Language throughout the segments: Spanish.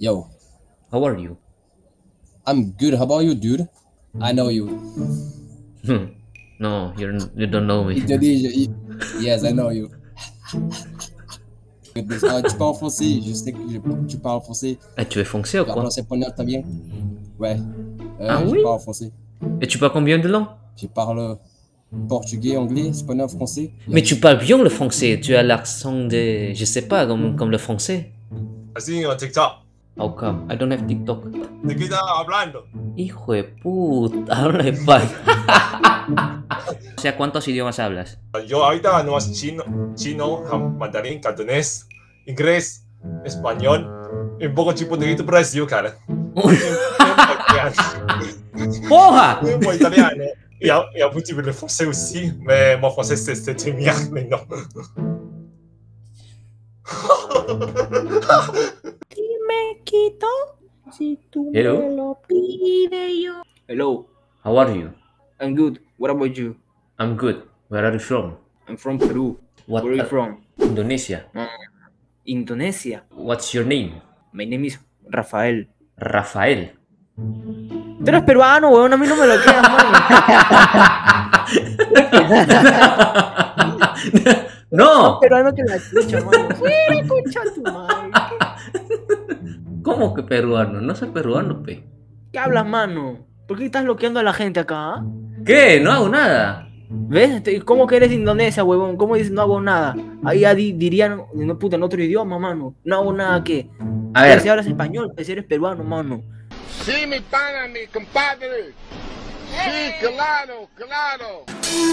Yo, How are you? I'm good. How about you, dude? I know you. No, you don't know me. Indonesia. Yes, I know you. Goodness. Tu parles français. Je sais que tu parles français. Ah, tu es français ou Tu quoi? apprends espagnol, t'as bien? Ouais. Ah Je oui? parle français. Et tu parles combien de langues? Je parle portugais, anglais, espagnol, français. Mais tu parles bien le français, tu as l'accent de... Je sais pas, comme le français. Así en TikTok. How come? I don't have TikTok. ¿De qué estás hablando? Hijo de puta, habla español. O sea, ¿cuántos idiomas hablas? Yo ahorita nomás chino, mandarín, cantonés, inglés, español, un poco tipo de Brasil, cara. Un Porra! po' italiano. E un petit peu de français aussi, mais mon français c'était merde maintenant. Me quito si tú Hello? me lo pides yo. Hello, How are you? I'm good. What about you? I'm good. Where are you from? I'm from Peru. What? Where are you from? Indonesia. Indonesia. What's your name? My name is Rafael. Rafael. Tú eres peruano, weón, a mí no me lo quedas, mano. No. Peruano que la chucha, mano. Fuera, concha tu madre. ¿Cómo que peruano? No soy peruano, pe. ¿Qué hablas, mano? ¿Por qué estás bloqueando a la gente acá? ¿Ah? ¿Qué? No hago nada. ¿Ves? ¿Cómo que eres de Indonesia, huevón? ¿Cómo dices no hago nada? Ahí ya dirían, no puta, en otro idioma, mano. No hago nada, ¿qué? A ver. Si hablas español, si eres peruano, mano. Sí, mi pana, mi compadre. Sí, claro, claro.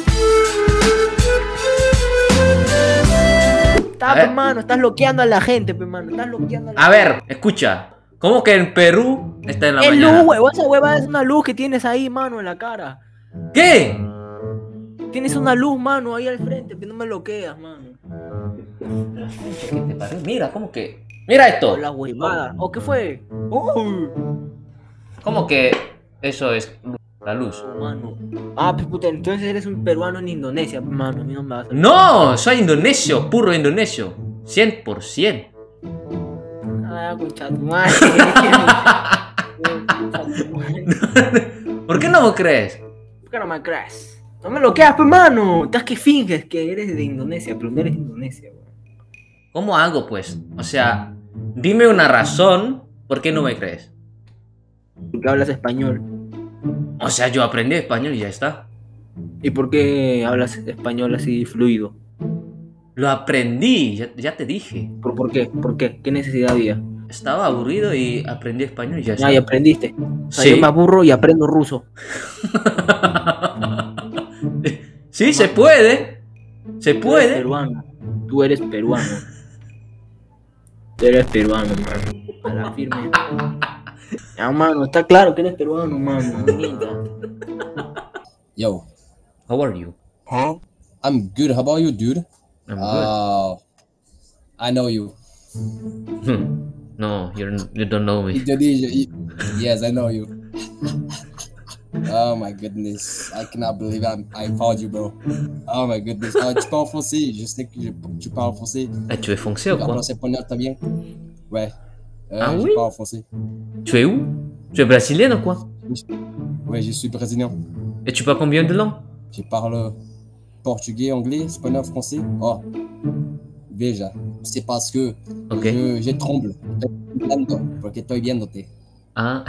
Estás, ver. mano, estás bloqueando a la gente, pe, mano. Estás bloqueando a la A ver, escucha. ¿Cómo que en Perú está en la Es mañana? luz, huevón. Esa hueva es una luz que tienes ahí, mano, en la cara. ¿Qué? Tienes una luz, mano, ahí al frente, pero no me bloqueas, mano. ¿Qué te parece? Mira, ¿cómo que? Mira esto. La huevada. ¿O qué fue? ¿Cómo que eso es la luz? Mano. Ah, pues puta, entonces eres un peruano en Indonesia, mano. A mí no me vas a... No, soy indonesio, puro indonesio. 100%. Ah, concha tu madre. ¿Por qué no me crees? ¿Por qué no me crees? No me bloqueas, pues, mano. Estás que finges que eres de Indonesia, pero no eres de Indonesia, weón. ¿Cómo hago, pues? O sea, dime una razón por qué no me crees. Porque hablas español. O sea, yo aprendí español y ya está. ¿Y por qué hablas español así fluido? Lo aprendí, ya te dije. ¿Por qué? ¿Por qué? ¿Qué necesidad había? Estaba aburrido y aprendí español y ya está. Ah, y aprendiste. O sea, Sí. yo me aburro y aprendo ruso. Sí, se puede. Se Tú eres puede. peruano. Tú eres peruano. Tú eres peruano, mano. A la firme. Ya, mano, está claro que eres peruano, mano. Bonita. Yo, How are you? I'm good. How about you, dude? I'm good. I know you. No, you don't know me. Indonesia. Yes, I know you. Oh my goodness. I cannot believe I found you, bro. Oh my goodness. Tu parles français. Je sais que tu parles français. Ah, tu es français ou Tu quoi? apprends espagnol, t'as bien? Ouais. Ah Je oui? parle français. Tu es où? Tu es brésilien ou quoi? Ouais, je suis brésilien. Et tu parles combien de langues? Je parle portugais, anglais, espagnol, français. Oh, veja. C'est parce que Ok. je tremble. Porque estoy viéndote. Ah,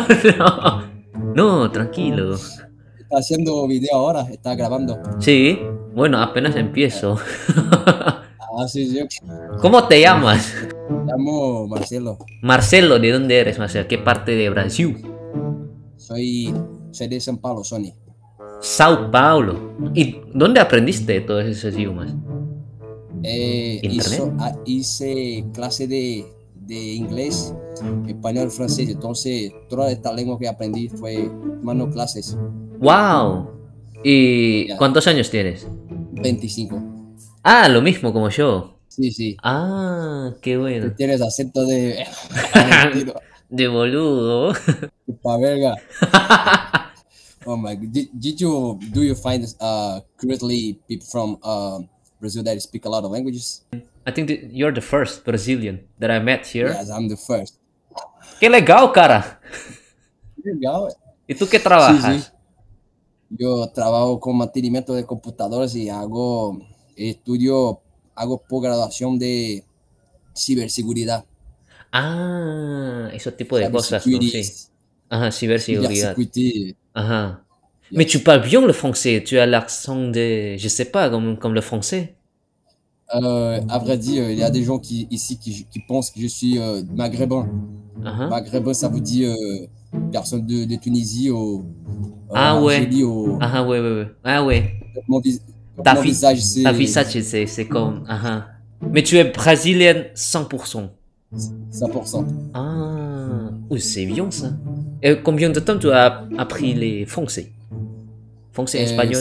no, tranquilo. Está haciendo video ahora, está grabando. Sí, bueno, apenas empiezo. Sí, yo ¿Cómo te llamas? me llamo Marcelo. Marcelo, ¿de dónde eres, Marcelo? ¿Qué parte de Brasil? Soy de São Paulo, Sony. Sao Paulo. ¿Y dónde aprendiste todos esos idiomas? ¿Internet? Hice clase de inglés, español, francés. Entonces, toda esta lengua que aprendí fue tomando clases. ¡Wow! ¿Y Ya. cuántos años tienes? 25. Ah, lo mismo como yo. Sí, sí. Ah, qué bueno. Tienes acento de... De boludo. Pa verga. Oh my god. Do you find currently people from Brazil that speak a lot of languages? I think that you're the first Brazilian that I met here. Yes, I'm the first. Qué legal, cara. Legal. ¿Y tú qué trabajas? Sí. Yo trabajo con mantenimiento de computadores y hago posgraduación de ciberseguridad. Ah, ese tipo de cosas, ¿no? Cybersecurity. Sí. Ajá, ciberseguridad. Cybersecurity. Ajá. Yes. Mais tu parles bien le français. Tu as l'accent de, je sais pas, comme le français. À vrai dire, il y a des gens ici qui pensent que je suis maghrébin. Ajá. Maghrébin, ça veut dire personne de Tunisie ou Ah ouais. Algérie ou Ajá, ouais. Ah ouais. mon Ta visage, c'est Ta visage, c'est comme... Ajá. Mais tu es brésilienne 100%. 100%. Ah, oui, c'est bien ça. Et combien de temps tu as appris les français? Français, espagnol?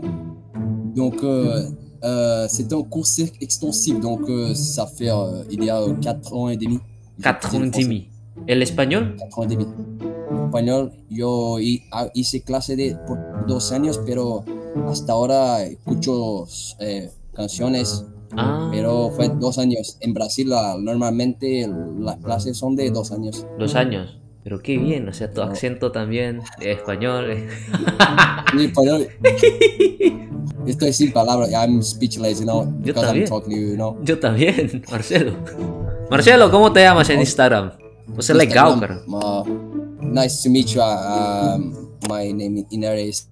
C'est un cours extensif, donc ça fait il y a 4 ans et demi. 4 ans et demi. ¿Y el español? 4 ans et demi. Español, yo hice clase por 2 años, pero hasta ahora escucho canciones, pero fue 2 años. En Brasil normalmente las clases son de 2 años. 2 años. Pero qué bien, o sea, tu acento también de español. Sí, español. Estoy sin palabras, I'm speechless, because I'm talking to you, Yo también, Marcelo. Marcelo, ¿cómo te llamas en Instagram? Você é legal, cara. Nice to meet you. My name is Inares.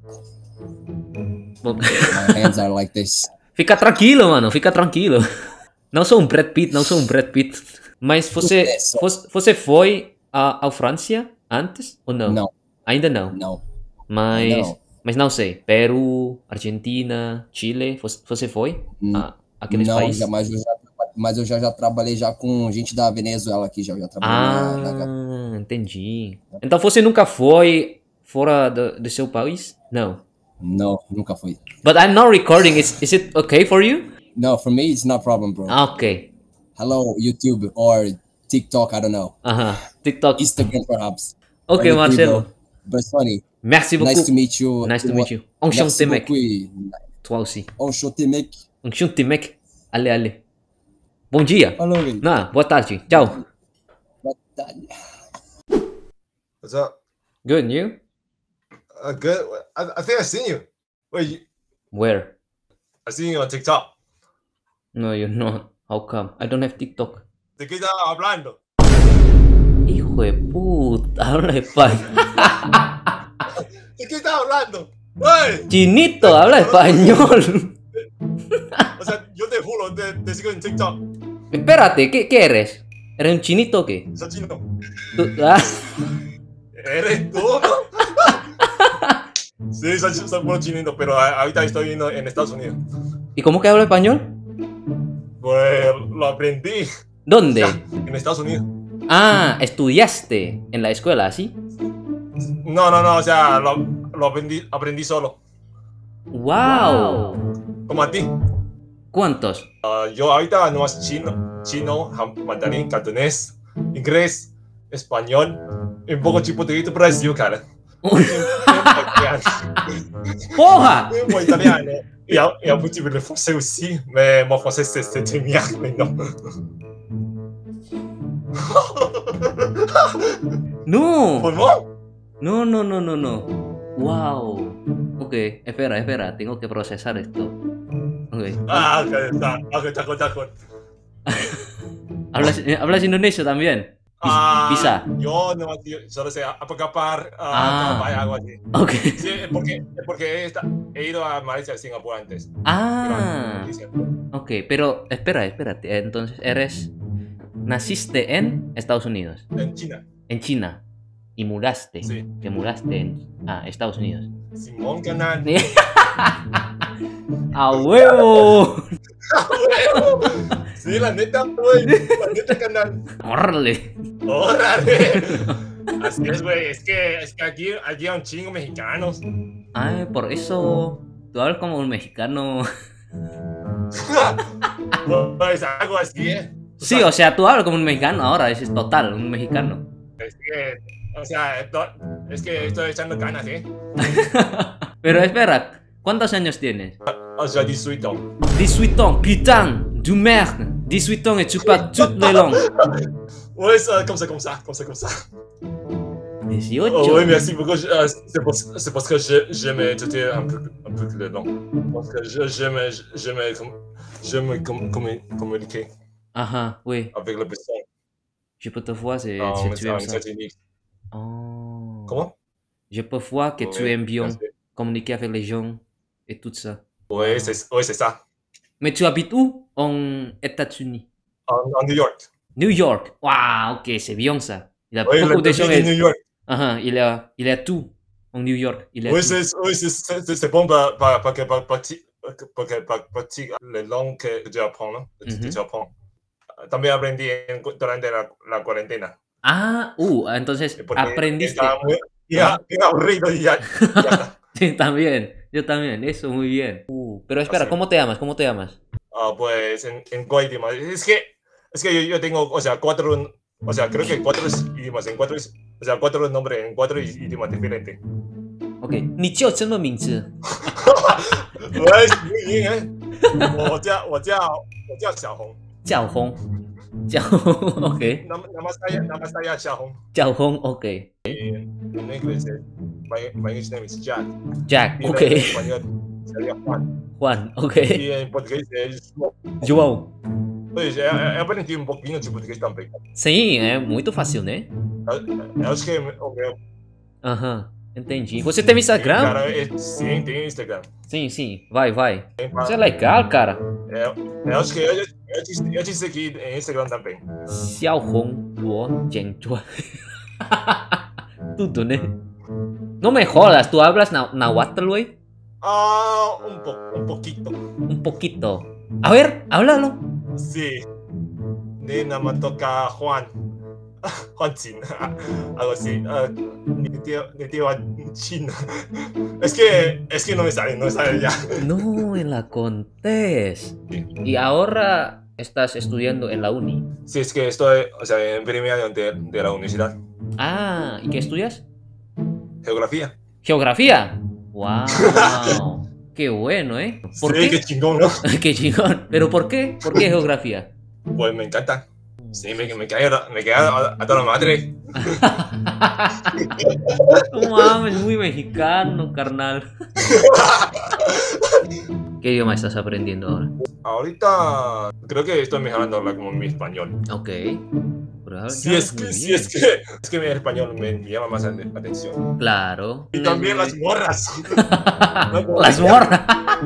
My hands are like this. Fica tranquilo, mano, fica tranquilo. Não sou um Brad Pitt, Mas você foi à França antes ou não? Não. Ainda não? Não. Mas não sei. Peru, Argentina, Chile, você foi? Aqueles países? Mas eu já trabalhei já com gente da Venezuela aqui, já trabalhei entendi. Então você nunca foi fora do seu país? Não. No, nunca fui. But I'm not recording. Is it okay for you? No, for me it's not a problem, bro. Okay. Hello, YouTube or TikTok, I don't know. TikTok. Instagram, perhaps. Okay, Marcelo. But funny. Merci beaucoup. Nice to meet you. Nice to meet you. Enchanté, mec. Toi aussi. Enchanté, mec. Enchanté, mec. Allez. Bom dia. Hello. Boa tarde. Tchau. Boa tarde. What's up? Good, and you? Good. I think I've seen you. Wait, Where? I've seen you on TikTok. No, you're not. How come? I don't have TikTok. ¿De qué estaba hablando? Hijo de puta, habla español. ¿De qué estaba hablando? ¡Hey! Chinito, habla español. O sea, yo te juro, te sigo en TikTok. Espérate, ¿qué eres? ¿Eres un chinito o qué? Soy chino. ¿Eres tú, no? Sí, soy puro chinito, pero ahorita estoy viviendo en Estados Unidos. ¿Y cómo que habla español? Pues lo aprendí. ¿Dónde? En Estados Unidos. Estudiaste en la escuela, ¿sí? No, o sea, lo aprendí solo. ¡Wow! Como a ti. ¿Cuántos? Yo ahorita nomás chino, mandarín, cantonés, inglés, español, un poco português, Brasil, cara. Porra! Un po' italiano. Et un petit peu le français aussi, mais mon français c'était merde maintenant. No! ¿Por No. Wow. Ok, espera, tengo que procesar esto. Okay. Takut. ¿Hablas indonesio también? Bisa. Yo no solo sé apagapar, algo así. Ok. Sí, porque he ido a Malaysia y Singapur antes. Ok, pero espérate. Entonces, naciste en Estados Unidos. En China. En China. Y mudaste. Sí. Te mudaste en Estados Unidos. Simón Canal. ¡A huevo! Sí, la neta, güey. La neta, canal. ¡Órale! Así es, güey. Es que aquí hay un chingo mexicanos. Ay, por eso tú hablas como un mexicano. Pues algo así, Sí, o sea, tú hablas como un mexicano ahora, es total, un mexicano. Es que, o sea, es que estoy echando ganas, Pero espera, ¿cuántos años tienes? O sea, 18. 18 ans, putain, du merde. 18 ans et tu parles toutes les langues. Ouais, comme ça. 18. Oh, oui, merci beaucoup. C'est parce que j'aime étudier un peu le langue. Parce que j'aime communiquer Ajá, oui. avec les personnes Je peux te voir si en tu aimes ça. États-Unis. Oh. Comment? Je peux voir que tu Oui, aimes bien merci. communiquer avec les gens et tout ça. Oui, c'est ça. Mais tu habites où en États-Unis? En New York. New York. Waouh, ok, c'est bien ça. Il y a Oui, beaucoup de la gens. ville de New York. Ajá, il y a tout en New York. Il y a Oui, tout. c'est bon porque practique les langues que tu apprends, ¿no? Que tu apprends. También aprendí durante la cuarentena. Ah, entonces Porque aprendiste. estaba bien aburrido y ya está. Sí, también. Yo también. Eso, muy bien. Pero espera, Así. ¿cómo te llamas? ¿Cómo te llamas? Pues en cuál idioma. Es que yo tengo, o sea, creo que 4 idiomas, o sea, 4 nombres en 4 idiomas diferentes. Ok. 你叫什么名字？ 喂，muy bien, ¿eh? 我叫小红。 小红。小红 ，OK。 Nama saya 小红。 小红 ，OK。 En inglés, my English name is Jack. Jack, Y en OK。 español sería Juan. Juan, OK。 Y en portugués es João. Pues he aprendido un pouquinho de português também. Sim, é muito fácil, né? Acho que o meu Aham, entendi. Você tem Instagram? cara, sim, tem Instagram. Sim. Vai. Isso é legal, cara. Eu acho que eu te segui em Instagram também. 小红罗简传。Tudo, né? No me jodas, ¿tú hablas nahuatl, güey? Un poquito. Un poquito. A ver, háblalo. Sí. Ni nada más toca Juan. Juan Chin. Algo así. Mi tío Chin. Es que no me sale ya. No, en la Contés. Y ahora estás estudiando en la uni. Sí, es que estoy, o sea, en primer año de la universidad. Ah, ¿y qué estudias? Geografía. Geografía. Wow. Qué bueno, ¿eh? ¿Por Sí, qué? qué chingón, ¿no? Qué chingón. ¿Pero por qué? ¿Por qué geografía? Pues me encanta. Sí, me cae a toda madre. No mames, muy mexicano, carnal. ¿Qué idioma estás aprendiendo ahora? Ahorita creo que estoy mejorando como mi español. Ok. Pero Sí, es que mi español me llama más la atención. Claro. Y también las morras. Las morras.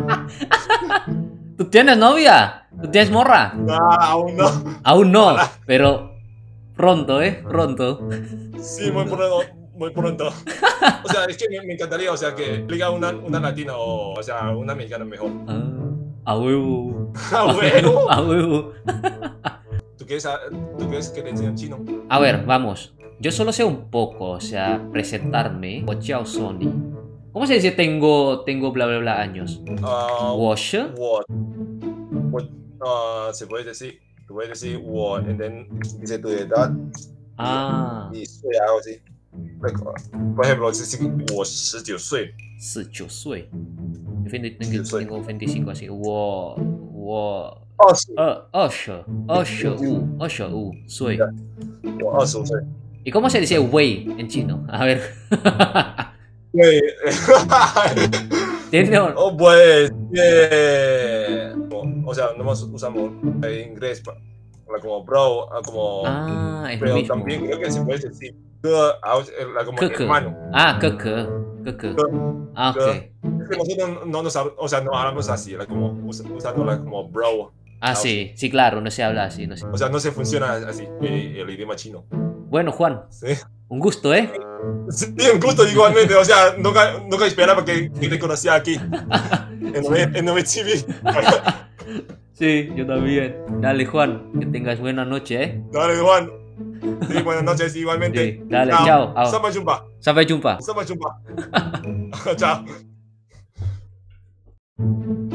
¿Tú tienes novia? ¿Tú tienes morra? No, aún no. Aún no, pero pronto, Pronto. Sí, muy pronto. O sea, es que me encantaría, o sea, que liga una latina o sea, una mexicana mejor. A huevo. Bueno. A huevo. ¿Tú quieres que te enseñe chino? A ver, vamos. Yo solo sé un poco, o sea, presentarme. Chao Sony. ¿Cómo se dice tengo bla bla bla años? Wash. Se puede decir, tú puedes decir我, and then dice tu edad. Y soy algo así. Por ejemplo, si 我19岁. 19岁. Yo tengo 25 así. 我25岁. 我25岁. ¿Y cómo se dice wey en chino? A ver. Wey. ¿Tiene? Pues, o sea, nomás usamos en inglés como bro, como... es pero lo mismo. también creo que se puede decir como hermano. Keke. Ok. Es que nosotros no hablamos así, como usándola como bro. Sí, claro, no se habla así. No se... O sea, no se funciona así el idioma chino. Bueno, Juan, Sí. un gusto, Sí, un gusto igualmente, o sea, nunca esperaba que te conocía aquí, en Novitv. Sí, yo también. Dale, Juan, que tengas buena noche, Dale, Juan. Sí, buenas noches, igualmente. Sí, dale, chao. Sampai jumpa. Sampai jumpa. Sampai jumpa. Chao.